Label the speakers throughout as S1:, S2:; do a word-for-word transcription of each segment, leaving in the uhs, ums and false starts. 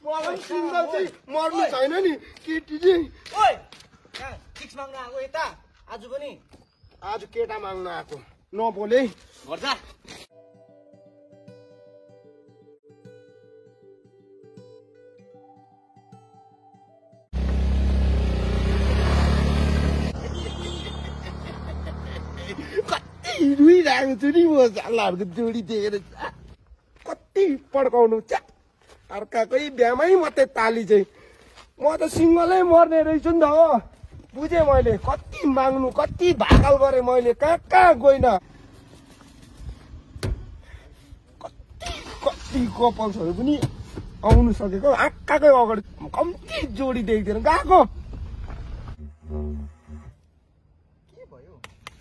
S1: मलाई सिङ्गल चाहिँ मर्नु छैन नि केटी चाहिँ।
S2: ओइ फिक्स माग्न आएको यता आज पनि
S1: आज केटा माग्न आएको नबोले
S2: घर जा।
S1: कति रुइरहेको छु नि म झालाहरूको जोडी देखेर कति पड्काउनु च्या अर्काकै बिहामै मात्रै ताली चाहिँ म त सिङ्गलै मर्ने रहेछु नि त हो। बुझेँ मैले कति माग्नु कति भाकल गरेँ मैले कहाँ कहाँ गइन कति कति कपल्सहरू पनि आउनु सकेको आँखाकै अगाडि कम्ती जोडी देख्दैन गएको।
S2: के भयो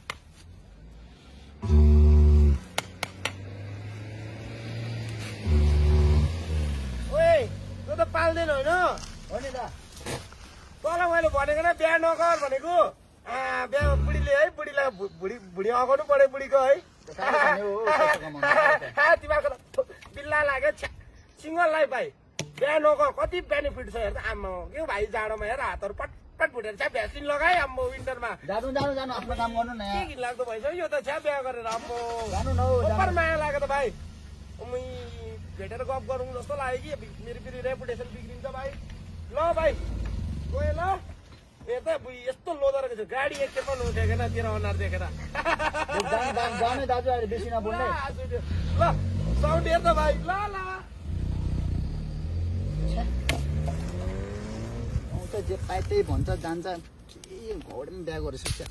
S1: ओए तँ त पाल्दैन होइन
S2: हो नि त
S1: तँलाई मैले भनेको न बिहा नगर भनेको बिहा बुढीले है बुढीलाई बुढी बुढी अगाउनु पर्यो बुढीको है तिमीहरूको त बिल्ला लाग्यो सिङ्गललाई भाइ बिहा नगर कति बेनिफिट छ हेर आम्मा के भाइ जाडोमा हेर हातहरू पटपट फुटेर छ्या भ्याक्सिन लगाए आम्मो विन्टरमा
S2: जानु जानु जानु आफ्नो काम गर्नु न
S1: के घिनलाग्दो भइसक्यो यो त छ्या बिहा गरेर आम्मो
S2: जानु न
S1: ओपर माया लाग्यो त भाइ मै भेटेर गफ गरौँ जस्तो लाग्यो कि मेरो फेरि रेपुटेसन बिग्रिन्छ भाइ। ल भाइ गयो ल हेर्दा यस्तो लोदो रहेछ गाडी एकखेपमा नउठेको तेरो अनुहार देखेर
S2: जाने दाजु अहिले बेसी नबोल्ने
S1: ल साउन्ड हेर त भाइ ल ल
S2: आउँछ जे पाए त्यही भन्छ जान्छ के घरमै बिहा गरेछ क्या।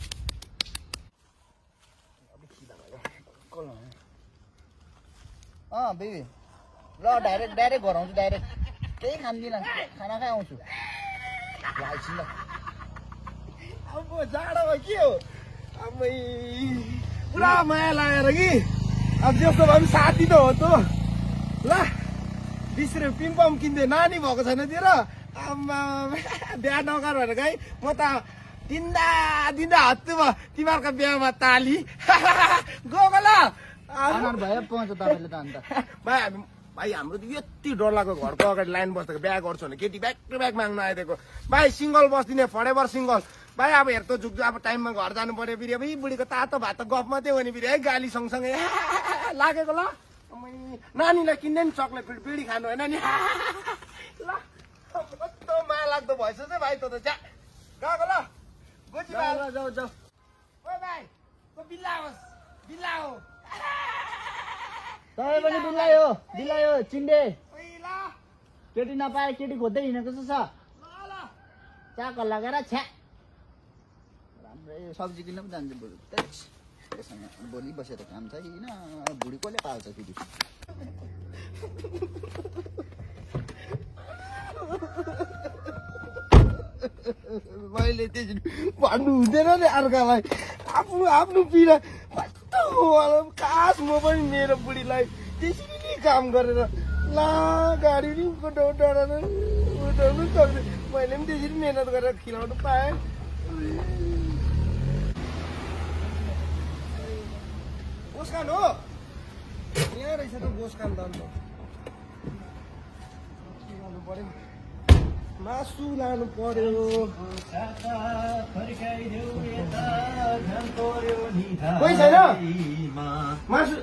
S2: अँ बेबी ल डाइरेक्ट डाइरेक्ट घर आउँछु डाइरेक्ट केही खान्दिनँ खाना खाइ आउँछु ल
S1: अब जाडोमा के हो अब पुरा माया लागेर कि अब जस्तो भए पनि साथी त हो त ल बिस रुपियाँ पिम्पम किन्दै नानी भएको छैन तेर आमा बिहा नगर भनेर है म त दिँदा दिँदा हत्तु भयो तिमीहरूको बिहामा ताली गएको ल
S2: भयो पाउँछ तपाईँले त अन्त
S1: भाइ हामी भाइ हाम्रो त यति डर लाग्यो घरको अगाडि लाइन बसेको बिहा गर्छु भने केटी ब्याक टु ब्याक माग्न आइदिएको भाइ सिङ्गल बस्दिने फरेभर सिङ्गल भाइ अब हेर्दो झुक्छु अब टाइममा घर जानु पर्यो फेरि अब बुढीको तातो भात त गफ मात्रै हो नि फेरि है गाली सँगसँगै लागेको ल नानीलाई किन्ने नि चक्लेट फेरि बिडी खानु होइन नि ल कस्तो माया लाग्दो भएछ चाहिँ भाइ त त च्या गएको ल बुझी भाइ
S2: जाऊ जाऊ
S1: ओ भाइ त बिल्ला होस् बिल्ला हो
S2: तपाईँ पनि बिल्लायो बिल्लायो चिन्डे
S1: ओइ ल
S2: केटी नपाए केटी खोज्दै हिँडेको छ
S1: ल ल
S2: चाकल लगेर छ्या राम्रै सब्जी किन्न पनि जान्छ बुढी त्यससँग बोली बसेर काम छैन बुढी कसले पाल्छ फेरि
S1: मैले त्यसरी भन्नु हुँदैन नि अर्कालाई आफ्नो आफ्नो पीडा खास म पनि मेरो बुढीलाई त्यसरी नै काम गरेर ला गाडी नि उठाउनु उठाउनु सक्दैन मैले पनि त्यसरी मिहिनेत गरेर खिलाउनु पाएँ। गोसखान हो यहाँ रहेछ त गोसखान त अन्त लानु पर्यो मासु लानु पर्यो कोही छैन मासु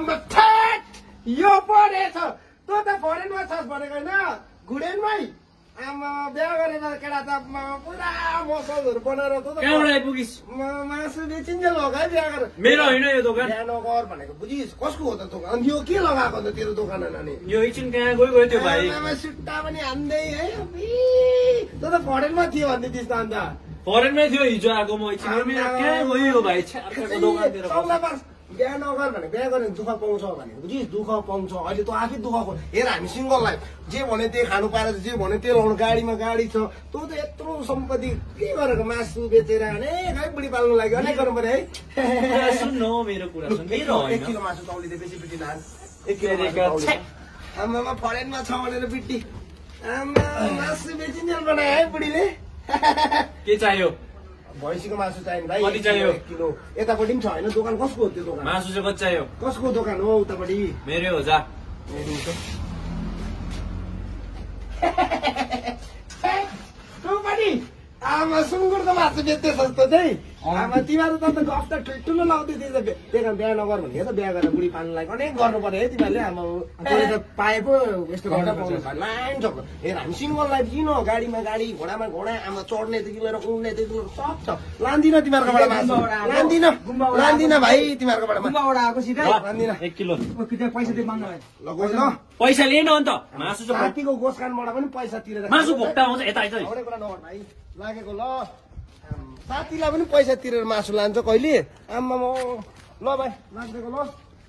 S1: यो परेछ तँ त फरेनमा छस् भनेको होइन घुडेनमै आमा बिहा गरेर केटा त पुरा मसलहरू बनाएर
S3: कहाँबाट आइपुगिस्
S1: मासु बेचिन्जेल हो क्या बिहा गरेर
S3: मेरो होइन यो दोकान
S1: बिहा नगर भनेको बुझिस् कसको हो त दोकान अनि यो के लगाएको त तेरो दोकान नानी
S3: यो एकछिन कहाँ गयो गयो त्यो भाइ
S1: सुट्टा पनि हान्दै है तँ त फरेनमा थियो भन्दै थिइस् त अन्त
S3: फरेनमै थियो हिजो आएको म एकछिन कहाँ गयो यो भाइ अर्काको दोकानतिर
S1: बिहा नगर भने बिहा गऱ्यो भने दुःख पाउँछ भनेको बुझिस् दुःख पाउँछ अहिले तँ आफै दुःखको हेर हामी सिङ्गल लाइफ जे भने त्यही खानु पाएर जे भने त्यही लाउनु गाडीमा गाडी छ तँ त यत्रो सम्पत्ति के गरेको मासु बेचेर अनेक है बुढी पाल्नु लागि अनेक गर्नु पर्यो है
S3: सुन्नु मेरो कुरा सुन
S1: एक किलो मासु चौलीले बेसी बिटी लान एक किलो आमामा फरेनमा छ भनेर बिटी आमा मासु बेचिन्जेल बनायो है बुढीले
S3: के चाहियो
S1: भैँसीको मासु चाहियो भाइ
S3: कति चाहियो
S1: एक किलो यतापट्टि पनि छ होइन दोकान कसको हो त्यो दोकान
S3: मासु चाहिँ कति चाहियो
S1: कसको दोकान हो उतापट्टि
S3: मेरो हो जा
S1: तँ पनि आमा सुँगुरको मासु बेच्दै सस्तो चाहिँ आमा तिमीहरू त गफ त ठुल्ठुलो लाउँदै थिएछ त्यही कारण बिहा नगर भने त बिहा गरेर बुढी पाल्नुलाई अनेक गर्नु पर्यो है तिमीहरूले आमा त्यसले त पाए पो यस्तो गर्दा पाउनु भयो लाइन छ हेर हामी सिङ्गल लाइफ किन गाडीमा गाडी घोडामा घोडा आमा चढ्नेदेखि लिएर उड्नेदेखि लिएर सब छ लान्दिनँ तिमीहरूकोबाट मासु लान्दिनँ लान्दिनँ भाइ तिमीहरूकोबाट लान्दिनँ
S3: एक किलो
S2: पैसा दे माग्नु
S1: ल गयो ल
S3: पैसा लिएन अन्त मासु चाहिँ
S1: साथीको गोसखानबाट पनि पैसा तिरेर
S3: मासु भोक्ता आउँछ यता यता
S1: एउटै कुरा नगर भाइ लागेको ल साथीलाई पनि पैसा तिरेर मासु लान्छ कहिले आम्मामा ल भाइ लाग्देको ल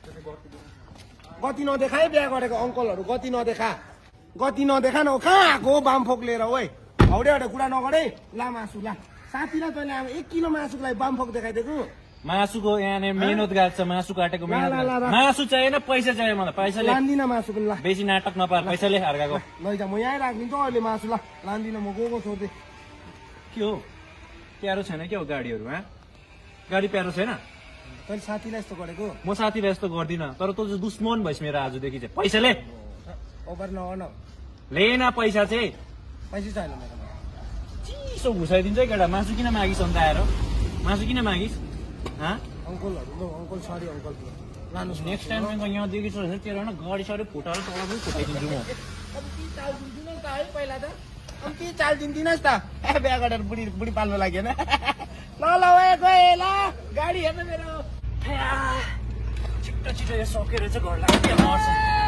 S1: गति नदेखा है बिहा गरेको अङ्कलहरू गति नदेखा गति नदेखा न कहाँ आएको हो बामफोक लिएर ओइ हौडे हौडे कुरा नगर है ला मासु ला साथीलाई तैँले अब एक किलो मासुको लागि बामफोक देखाइदिएको
S3: मासुको यहाँनिर मेहनत गाड्छ मासु काटेको मेहनत मासु चाहिएन पैसा चाहियो मलाई पैसा ले
S1: लान्दिनँ मासु पनि ला
S3: बेसी नाटक नपार पैसा ले अर्काको
S1: लैजा म यहीँ राखिदिन्छु अहिले मासु ला लान्दिनँ म गएको छोड्दै
S3: के हो प्यारो छैन के हो गाडीहरू हाँ गाडी प्यारो छैन
S1: तैँले साथीलाई यस्तो गरेको
S3: म साथीलाई यस्तो गर्दिनँ तर तँ चाहिँ दुश्मन भइस मेरो आजदेखि चाहिँ पैसा ले
S1: ओभर नगर न
S3: लेन पैसा चाहिँ
S1: पैसा छैन मेरोमा
S3: चिसो घुसाइदिन्छ है केटा मासु किन मागिस अन्त आएर मासु किन मागिस हाँ
S1: अङ्कलहरू ल अङ्कल सरी अङ्कल लानुहोस्
S3: नेक्स्ट टाइम यहाँ देखिस तेरो होइन गाडी सरी फुटाएर तल पनि फुटाइदिन्छु म
S1: कम्ती चाल दिन्छु नि त है पहिला त कम्ती चाल दिन्दिनस् त ए बिहा गरेर बुढी बुढी पाल्नु लागि होइन ल ल ओए गए ल गाडी हेर्न मेरो
S3: छिट्टो छिटो यो सकेर चाहिँ घर लाग्यो मर्छ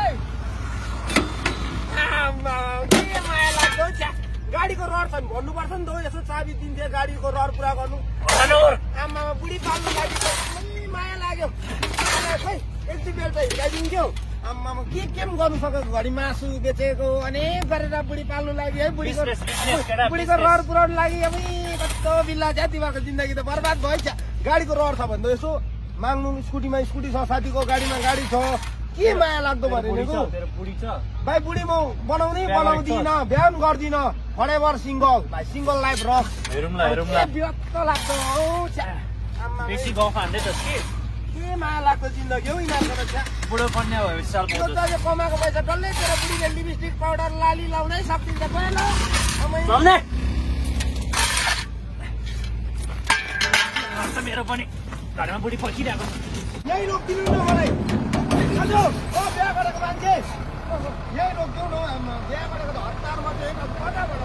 S1: आम्मा, के माया लाग्दो छ्या गाडीको रड छ भने भन्नुपर्छ नि त हो यसो चाबी दिन्थे गाडीको रड पुरा गर्नु आमा बुढी पाल्नु लागि माया लाग्यो खै एक दुई बेल त हिँडाइदिन्थ्यो आम्मामा के के पनि गर्नु सकेको घरि मासु बेचेको अनेक गरेर बुढी पाल्नु लागि है बुढीको बुढीको रड पुऱ्याउनु लागि अब कस्तो बिल्ला छ तिमीहरूको जिन्दगी त बर्बाद भयो छ गाडीको रड छ भने त यसो माग्नु स्कुटीमा स्कुटी छ साथीको गाडीमा गाडी छ के माया लाग्दो भनेको भाइ बुढी म बनाउँदै बनाउँदिनँ बिहा पनि गर्दिनँ फरेभर सिङ्गल भाइ सिङ्गल लाइफ रक विरक्त लाग्दो
S3: बेसी गफ हान्दै छ के
S1: के माया लाग्दो जिन्दगी हौ यिनीहरूको त
S3: बुढो कन्या भएपछि साल
S1: कमाएको पैसा डल्लै तेरो बुढीले लिपस्टिक पाउडर लाली लाउनै सक्दिन्छ पहिला
S3: मेरो पनि घरमा बुढी पर्खिरहेको
S1: यही रोकिदिनु न मलाई हजुर ओ बिहा गरेको मान्छे यही रोकिदेऊ न आमा बिहा गरेको त हतार मात्रै होइन कताबाट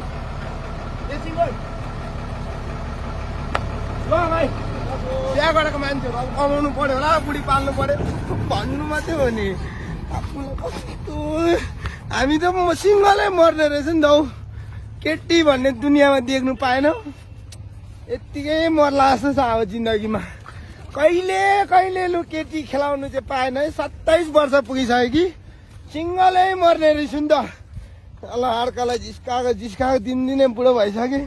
S1: ल भाइ बिहा गरेको मान्छेहरू अब कमाउनु पर्यो होला बुढी पाल्नु पर्यो भन्नु मात्रै हो नि आफूलाई कस्तो हामी त म सिङ्गलै मर्ने रहेछ नि त हौ केटी भन्ने दुनियाँमा देख्नु पाएन यत्तिकै मर्ला जस्तो छ अब जिन्दगीमा कहिले कहिले लु केटी खेलाउनु चाहिँ पाएन है सत्ताइस वर्ष पुगिसक्यो कि सिङ्गलै मर्ने रहेछु नि त ल अर्कालाई जिस्काएको जिस्काएको दिनदिनै बुढो भइसक्यो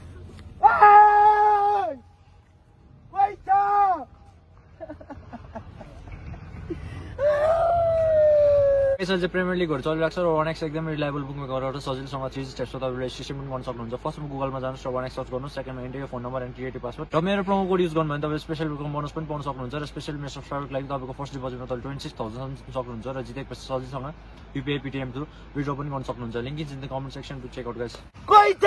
S3: यसमा चाहिँ प्रिमियर लिगहरू चलिरहेको छ र वान एक्स एकदमै रिलायबल बुकमा गरेर सजिलोसँग चिज स्टेप्स तपाईँ रेजिस्ट्रेसन पनि गर्न सक्नुहुन्छ फर्स्टमा गुगलमा जानुहोस् र वान एक्स सर्च गर्नुहोस् सेकेन्डमा India phone number and creative password र मेरो प्रोमो कोड युज गर्नु भने तपाईँ स्पेसल बुकको बोनस पनि पाउन सक्नुहुन्छ र स्पेसल मेरो सब्सक्राइबरको लागि तपाईँको फर्स्ट डिपोजिटमा तपाईँले ट्वेन्टी सिक्स थाउजन्ड सक्नुहुन्छ र जितेपछि सजिलोसँग युपिआई पिटिएम थ्रु विड्रो पनि गर्न सक्नुहुन्छ link is in the comment section to check out guys
S1: कोही छ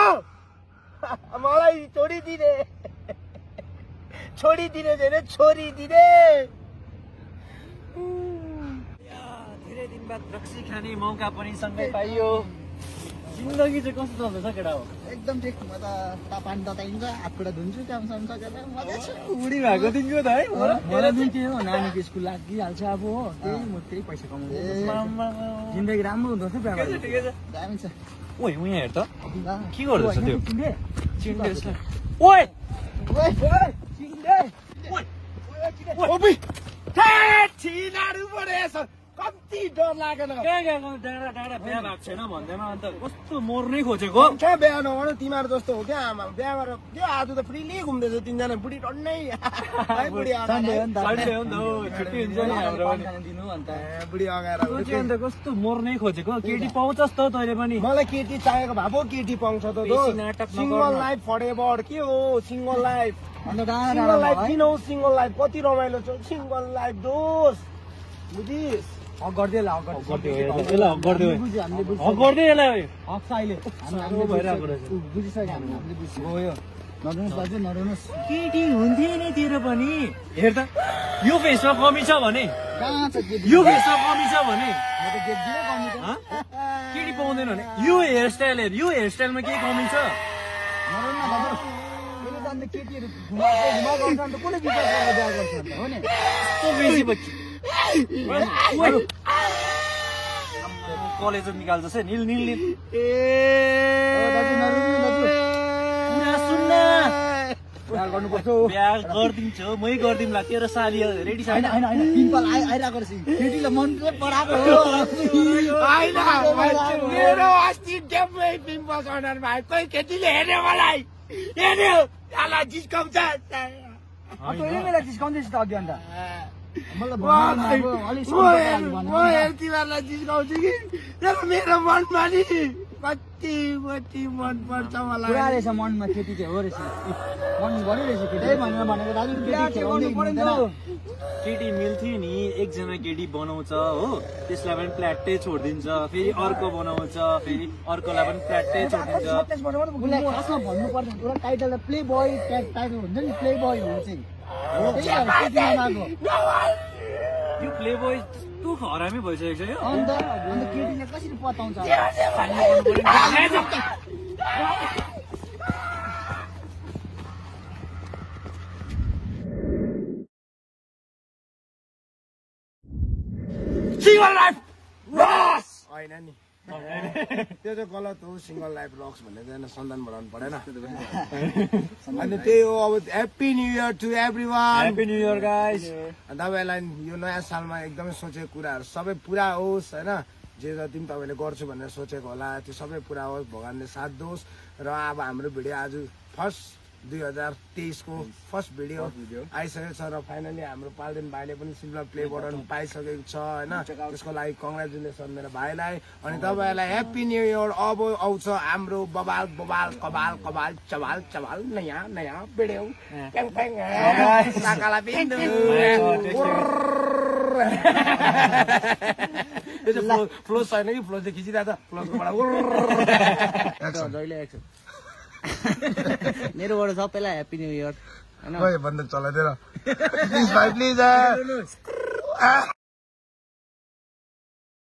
S1: मलाई छोडिदिने छोडिदिने धेरै छोडिदिने
S3: धेरै दिन बाद रक्सी खाने मौका पनि सँगै पाइयो जिन्दगी चाहिँ कस्तो चल्दैछ केटा हो
S2: एकदम ठिक म त पानी तताइन्छ हातखुट्टा धुन्छु काम साम सकेर मजा छ
S3: बुढी भएको दिनको त है
S4: मलाई दिन के हो नानीको स्कुल लागिहाल्छ अब हो त्यही म त्यही पैसा कमाउँछु जिन्दगी राम्रो हुँदो रहेछ बिहा गरेर
S2: दामी छ
S3: ओइ उहाँ हेर त के गर्दैछ त्यो
S4: चिन्डे
S3: चिन्डेस ओइ
S2: ओइ
S4: चिन्डे
S1: ओबी ठ्याट छिनाडु परेछ कति डर लागेन
S3: कहाँ गएको डाँडा डाँडा बिहा भएको छैन भन्दैमा अन्त कस्तो मर्नै खोजेको
S1: कहाँ बिहा नगर तिमीहरू जस्तो हो क्या आमा बिहा गरेर त्यो आज त फ्रिली घुम्दैछ तिनजना बुढी टन्नै बुढी
S3: सन्डे हो नि त छुट्टी हुन्छ नि हाम्रो पनि
S4: दिनु अन्त
S1: बुढी अगाएर
S3: तँ चाहिँ अन्त कस्तो मर्नै खोजेको केटी पाउँछस् त तैँले पनि
S1: मलाई केटी चाहिएको भए पो केटी पाउँछ त
S3: बेसी नाटक नगर
S1: सिङ्गल
S3: न।
S1: लाइफ फरेभर के हो सिङ्गल लाइफ
S2: अन्त डाँडा
S1: सिङ्गल लाइफ किन हो सिङ्गल लाइफ कति रमाइलो छ सिङ्गल लाइफ दोष बुझिस्
S4: हक गरिदियो ल हक
S3: गरिदियो यसलाई हक गरिदियो
S4: बुझ्यो हामीले बुझ्यो
S3: हक गरिदियो यसलाई
S4: हक छ अहिले
S3: हामीले भइरहेको रहेछ
S4: बुझिसक्यो हामीले हामीले बुझ्यो गयो नडराउनुहोस् दाजु नडराउनुहोस्
S3: केटी हुन्थे नि तेरो पनि हेर त यो फेसमा कमी छ भने
S2: कहाँ छ केटी
S3: यो फेसमा कमी छ भने
S2: म त देख्दिनँ कमी त
S3: हँ? केटी पाउँदैन भने यो हेयरस्टाइल हेर यो हेयरस्टाइलमा केही कमी छ
S2: नडराउनु न दाजु त्यसले त अन्त केटीहरू घुमाएको घुमाएको गर्छ अन्त कसले विचार गरेर बिहा गर्छ अन्त हो नि
S3: यस्तो बेसी बच्ची कलेज निकाल्छ से निल निल निल
S2: दाजु नडराउनु दाजु
S3: कुरा सुन्न
S2: बिहा गर्नुपर्छ
S3: बिहा गरिदिन्छु मै गरिदिउँला तेरो साली रेडी छ
S2: होइन होइन होइन पिम्पल आइ आइरहेको रहेछ केटीले मन पराएको हो
S1: होइन मेरो अस्ति डेब्बै पिम्पल्स अनुहार भाइ कोही केटीले हेर्यो मलाई हेर्यो आला जिस्काउँछ
S4: तैँले बेला जिस्काउँदैछ त अघि अन्त
S2: मलाई
S1: म
S2: भन्नु अब अलिक सम्झना
S1: म यतिलाई जिस्काउँछु कि तर मेरो मनमा नि कति कति मन पर्छ
S4: पुरा
S1: मलाई
S4: रहेछ मनमा केटी चाहिँ हो रहेछ मन गरिरहेछ केटी
S2: त्यही भनेर भनेको दाजु
S4: बिहा चाहिँ गर्नु पर्यो नि त
S3: केटी मिल्थ्यो नि एकजना केटी बनाउँछ हो त्यसलाई पनि प्ल्याटै छोडिदिन्छ फेरि अर्को बनाउँछ फेरि अर्कोलाई पनि प्ल्याटै छोडिदिन्छ
S4: सत्ताइस वर्ष मात्रै
S2: उसलाई खासमा भन्नुपर्छ एउटा टाइटल त प्ले बोय टाइटल हुन्छ नि प्ले बोय हो चाहिँ त्यही भएर केटी नमागो
S3: यो प्ले बोय तँ हरामी भइसकेको छ यो
S2: अन्त अन्त केटीले कसरी पताउँछ
S1: सिंगल लाइफ रक्स होइन नि त्यो चाहिँ गलत हो सिंगल लाइफ रक्स भन्ने चाहिँ सन्धान बढाउनु परेन अनि त्यही हो अब happy new year to everyone
S3: happy new year guys
S1: तपाईँलाई यो नयाँ सालमा एकदमै सोचेको कुराहरू सबै पुरा होस् होइन जे जति पनि तपाईँले गर्छु भनेर सोचेको होला त्यो सबै पुरा होस् भगवान्ले साथ दोस् र अब हाम्रो भिडियो आज फर्स्ट दुई हजार तेइसको फर्स्ट भिडियो आइसकेको छ र फाइनली हाम्रो पाल्देन भाइले पनि सिल्भर प्ले बटन पाइसकेको छ होइन त्यसको लागि कङ्ग्रेचुलेसन मेरो भाइलाई अनि तपाईँहरूलाई ह्याप्पी न्यु इयर अब आउँछ हाम्रो बबाल बबाल कबाल कबाल चबाल चबाल नयाँ नयाँ भिडियो प्याङ प्याङ साकाला बिन्दु फ्लो छैन कि फ्लो चाहिँ खिचिरहेको छ फ्लोबाट
S4: जहिले एक्सन मेरोबाट सबैलाई ह्याप्पी न्यु इयर
S1: भन्दा चलाइदिएर प्लिज भाइ प्लिज